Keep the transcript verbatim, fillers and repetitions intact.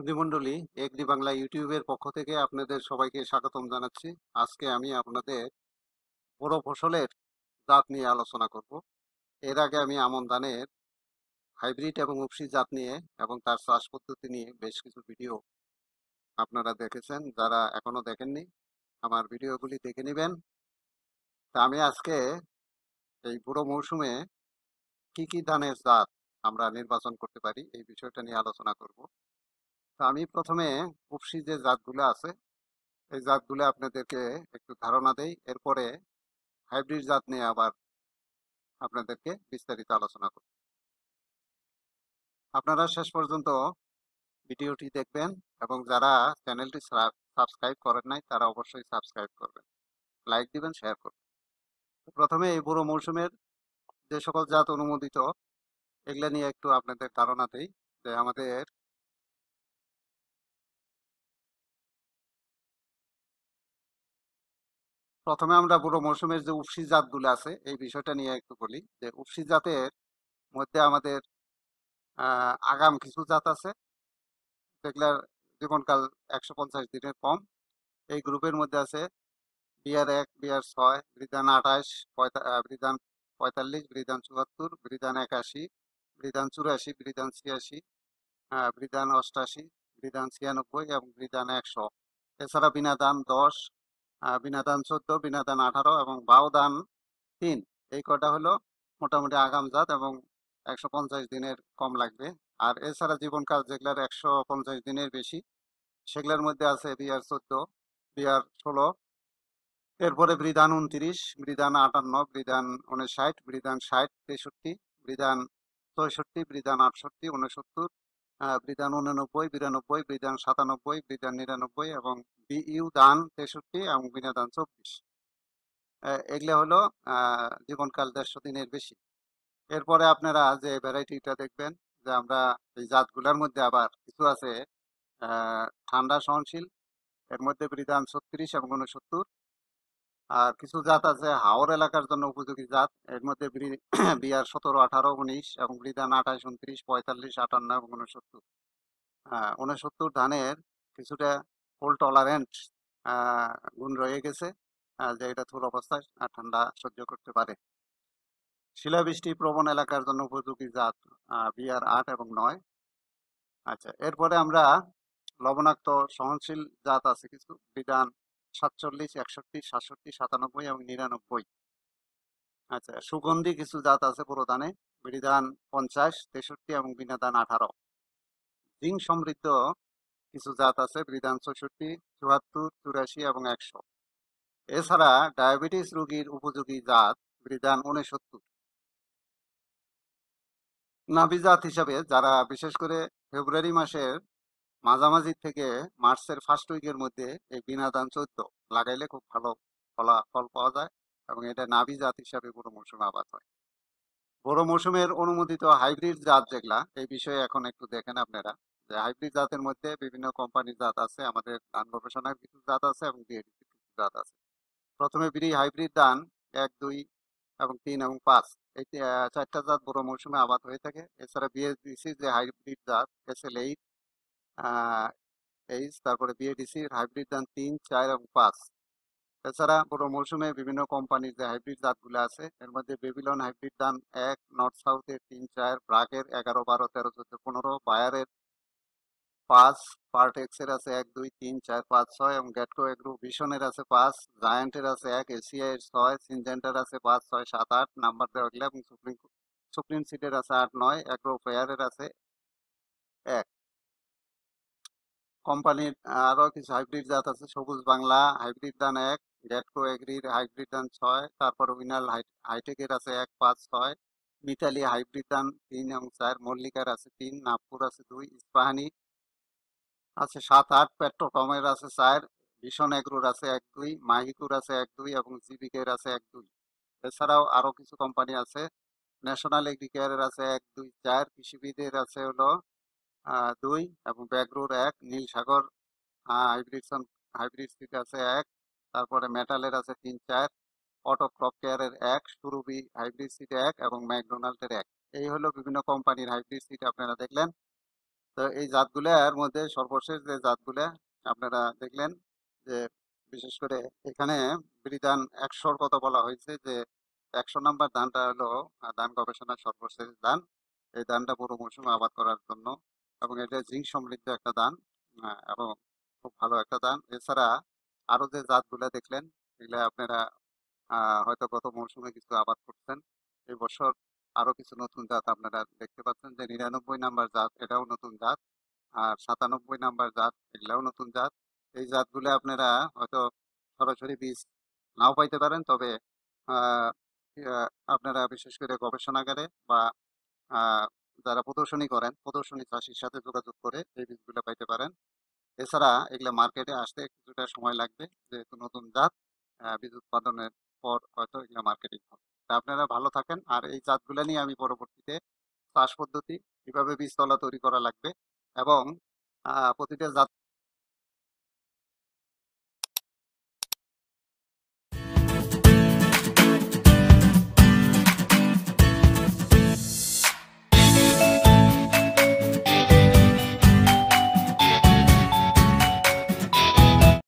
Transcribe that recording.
সুধীমণ্ডলী agri Bangla ইউটিউবের পক্ষ থেকে আপনাদের সবাইকে স্বাগতম জানাচ্ছি। আজকে আমি আপনাদের বড় ফসলের জাত নিয়ে আলোচনা করব। এর আগে আমি আমন ধানের হাইব্রিড এবং উপসি জাত নিয়ে এবং তার চাষ পদ্ধতি নিয়ে বেশ কিছু ভিডিও আপনারা দেখেছেন। যারা এখনো দেখেননি আমার ভিডিওগুলি দেখে নেবেন। তা আমি আজকে এই বুড়ো মৌসুমে কি কি ধানের জাত আমরা নির্বাচন করতে পারি এই বিষয়টা নিয়ে আলোচনা করব। তা আমি প্রথমে উপসি যে জাতগুলো আছে এই জাতগুলো আপনাদেরকে একটু ধারণা দেই, এরপরে হাইব্রিড জাত নিয়ে আবার আপনাদেরকে বিস্তারিত আলোচনা করব। আপনারা শেষ পর্যন্ত ভিডিওটি দেখবেন এবং যারা চ্যানেলটি সাবস্ক্রাইব করেন নাই তারা অবশ্যই সাবস্ক্রাইব করবেন, লাইক দিবেন, শেয়ার করবেন। প্রথমে এই বুড়ো মৌসুমের যে সকল জাত অনুমোদিত এগুলা নিয়ে একটু আপনাদের ধারণা দেই। যে আমাদের প্রথমে আমরা বুড়ো মৌসুমের যে উপসি জাতগুলো আছে এই বিষয়টা নিয়ে একটু বলি। যে উপসি জাতের মধ্যে আমাদের আহ আগাম কিছু জাত আছে যেগুলার জীবনকাল একশো পঞ্চাশ দিনের কম। এই গ্রুপের মধ্যে আছে বিআর এক, বিআর ছয়, বৃদান আঠাশ, বৃদান পঁয়তাল্লিশ, বৃদান চুয়াত্তর, বৃদান একাশি, বৃদান চুরাশি, বৃদান ছিয়াশি, বৃদান অষ্টাশি, বৃদান ছিয়ানব্বই এবং বৃদান একশো। এছাড়া বিনাদান দশ, বিনাদান চোদ্দ, বিনাদান আঠারো এবং বাউদান তিন। এই কটা হলো মোটামুটি আগাম জাত এবং একশো পঞ্চাশ দিনের কম লাগবে। আর এছাড়া জীবনকাল যেগুলার একশো পঞ্চাশ দিনের বেশি সেগুলোর মধ্যে আছে বিআর চোদ্দ, বিআর ষোলো, এরপরে বৃদান উনত্রিশ, বৃদান আটান্ন, বৃদান উনষাট, বৃদান ষাট, তেষট্টি, বৃদান ছয়ষট্টি, বৃদান আটষট্টি, উনসত্তর, বৃদান উননব্বই, বিরানব্বই, বৃদান সাতানব্বই, বৃদান নিরানব্বই এবং বিইউ দান তেষট্টি এবং বিনাদান চব্বিশ। এগুলো হলো আহ জীবনকাল দেড়শো দিনের বেশি। এরপরে আপনারা যে ভ্যারাইটিটা দেখবেন যে আমরা এই জাতগুলোর মধ্যে আবার কিছু আছে আহ ঠান্ডা সহনশীল, এর মধ্যে বৃদান ছত্রিশ এবং উনসত্তর। আর কিছু জাত আছে হাওর এলাকার জন্য উপযোগী জাত, এর মধ্যে বিআর সতেরো, আঠারো, উনিশ এবং বৃদান আঠাশ, উনত্রিশ, পঁয়তাল্লিশ, আটান্ন এবং উনসত্তর। হ্যাঁ, উনসত্তর ধানের কিছুটা ফুল টলারেন্ট গুণ রয়ে গেছে, যে এটা থুল অবস্থায় ঠান্ডা সহ্য করতে পারে। শিলাবৃষ্টি প্রবণ এলাকার জন্য উপযোগী জাত বিআর আট এবং নয়। আচ্ছা, এরপরে আমরা লবণাক্ত সহনশীল জাত আছে কিছু, বিধান সাতচল্লিশ, একষট্টি, সাতষট্টি, সাতানব্বই এবং নিরানব্বই। আচ্ছা, সুগন্ধি কিছু জাত আছে পুরোদানে, বিধান পঞ্চাশ, তেষট্টি এবং বিনাদান আঠারো। জিঙ্ক সমৃদ্ধ কিছু জাত আছে, বিধান চৌষট্টি, চুয়াত্তর, চুরাশি এবং একশো। এছাড়া ডায়াবেটিস রোগীর উপযোগী জাত বিধান উনসত্তর। নাভি জাত হিসাবে যারা বিশেষ করে ফেব্রুয়ারি মাসের মাঝামাঝি থেকে মার্চের ফার্স্ট উইকের মধ্যে এই বিনাদান চোদ্দ লাগাইলে খুব ভালো ফলাফল পাওয়া যায় এবং এটা নাভি জাত হিসাবে বুড়ো মৌসুমে আবাদ হয়। বুড়ো মৌসুমের অনুমোদিত হাইব্রিড জাত যেগুলা এই বিষয়ে এখন একটু দেখেন আপনারা। যে হাইব্রিড জাতের মধ্যে বিভিন্ন কোম্পানির জাত আছে, আমাদের ধান গবেষণার কিছু জাত আছে এবং বিএডিসির কিছু জাত আছে। প্রথমে বিড়ি হাইব্রিড ধান এক, দুই এবং তিন এবং পাঁচ, এই চারটা জাত বুড়ো মৌসুমে আবাদ হয়ে থাকে। এছাড়া বিএডিসি যে হাইব্রিড জাত এস এল এইট, এইচ, তারপরে বিএডিসির হাইব্রিড ধান তিন, চার এবং পাঁচ। এছাড়া পুরো মৌসুমে বিভিন্ন কোম্পানির যে হাইব্রিড জাতগুলো আছে এর মধ্যে বেবিলন হাইব্রিড ধান এক, নর্থ সাউথের তিন, চার, ব্রাকের এগারো, বারো, তেরো, চোদ্দ, পনেরো, বায়ারের পাঁচ, পার্টেক্স এর আছে এক, দুই, তিন, চার, পাঁচ, ছয় এবং গ্যাটকো এগ্রো ভিশনের আছে পাঁচ, জায়ান্টের আছে এক, এসিআই এর ছয়, সিনজেন্টার আছে পাঁচ, ছয়, সাত, আট নাম্বার দেওয়া গেলে এবং সুপ্রিম সুপ্রিম সিটের আছে আট, নয়, এগ্রো ফেয়ারের আছে এক। কোম্পানির আরো কিছু হাইব্রিড জাত আছে, সবুজ বাংলা হাইব্রিড ধান এক, গ্যাটকো এগ্রির হাইব্রিড ধান ছয়, তারপর উইনাল হাইটেকের আছে এক, পাঁচ, ছয়, মিতালি হাইব্রিড ধান তিন এবং চার, মল্লিকার আছে তিন, নাগপুর আছে দুই, ইস্পাহানি আছে সাত, আট, পেট্রোকমের আছে চার, ভীষণ এগ্রোর আছে এক, দুই, মাহিকুর আছে এক, দুই এবং জিবিকের আছে এক, দুই। এছাড়াও আরো কিছু কোম্পানি আছে, ন্যাশনাল এগ্রিকেয়ারের আছে এক, দুই, চার, কৃষিবিদের আছে হলো আহ দুই এবং ব্যাগ্রোর এক, নীলসাগর হাইব্রিড হাইব্রিড সিড আছে এক, তারপরে মেটালের আছে তিন, চার, অটো ক্রপ কেয়ারের এক, সুরভি হাইব্রিড সিড এক এবং ম্যাকডোনাল্ডের এক। এই হলো বিভিন্ন কোম্পানির হাইব্রিড সিড আপনারা দেখলেন। তো এই জাতগুলার মধ্যে সর্বশেষ যে জাতগুলা আপনারা দেখলেন যে বিশেষ করে এখানে বিধান একশোর কথা বলা হয়েছে যে একশো নাম্বার ধানটা হলো আহ, ধান গবেষণার সর্বশেষ ধান। এই ধানটা পুরো মৌসুমে আবাদ করার জন্য, এবং এটা জিঙ্ক সমৃদ্ধ একটা ধান, আহ, এবং খুব ভালো একটা ধান। এছাড়া আরো যে জাতগুলা দেখলেন এগুলা আপনারা আহ, হয়তো গত মৌসুমে কিছু আবাদ করছেন। এই বছর আরো কিছু নতুন জাত আপনারা দেখতে পাচ্ছেন, যে নিরানব্বই নাম্বার জাত, এটাও নতুন জাত। আর সাতানব্বই নাম্বার জাত, এগুলাও নতুন জাত। এই জাতগুলো আপনারা হয়তো সরাসরি বীজ নাও পাইতে পারেন, তবে আহ, আহ, আপনারা বিশেষ করে গবেষণাগারে বা আহ, যারা প্রদর্শনী করেন প্রদর্শনী চাষির সাথে যোগাযোগ করে এই বীজগুলো পাইতে পারেন। এছাড়া এগুলা মার্কেটে আসতে কিছুটা সময় লাগবে, যেহেতু নতুন জাত। আহ, বীজ উৎপাদনের পর হয়তো এগুলা মার্কেটিং হবে। তা আপনারা ভালো থাকেন। আর এই জাতগুলা নিয়ে আমি পরবর্তীতে চাষ পদ্ধতি কিভাবে বীজতলা তৈরি করা লাগবে এবং আহ, প্রতিটা জাত